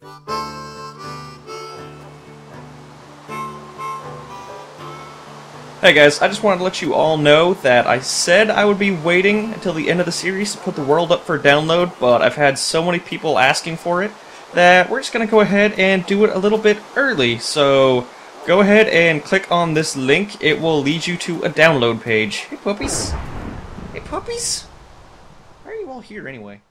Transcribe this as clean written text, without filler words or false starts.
Hey guys, I just wanted to let you all know that I said I would be waiting until the end of the series to put the world up for download, but I've had so many people asking for it that we're just going to go ahead and do it a little bit early. So go ahead and click on this link. It will lead you to a download page. Hey puppies. Hey puppies. Why are you all here anyway?